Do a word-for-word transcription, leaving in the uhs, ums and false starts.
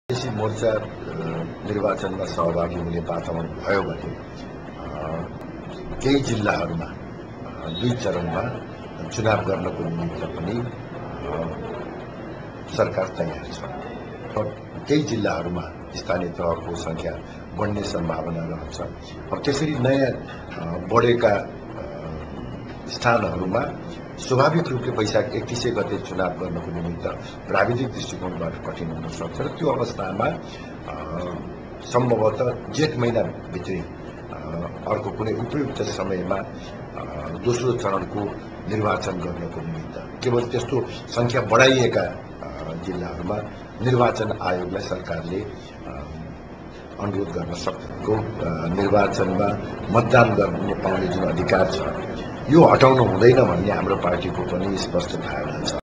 देशी मोर्चा निर्वाचनमा सहभागी हुने वातावरण भयो भने केही जिल्लाहरूमा दुई चरणमा चुनाव गर्नको निमित्त पनि सरकार तयार छ। केही जिल्लाहरूमा स्थानीय तहको संख्या बढ्ने सम्भावना रहन्छ। अब त्यसरी नयाँ बढेका स्थानहरूमा स्वाभाविक रूपले वैशाख एकतीसै गते चुनाव गर्नको निमित्त प्राविधिक दृष्टिकोणबाट कठिन हुन सक्छ र त्यो अवस्थामा सम्भवतः जेठ महिनाभित्रै अर्को कुनै उपयुक्त समयमा दोस्रो चरणको निर्वाचन गर्नको निमित्त केवल त्यस्तो संख्या बढाइएका जिल्लाहरूमा निर्वाचन आयोगलाई सरकारले अनुरोध गर्न सक्छ। निर्वाचनमा मतदान गर्न पाउने जुन अधिकार छ यो हटाउनु हुँदैन भन्ने हाम्रो पार्टीको पनि स्पष्ट धारणा छ।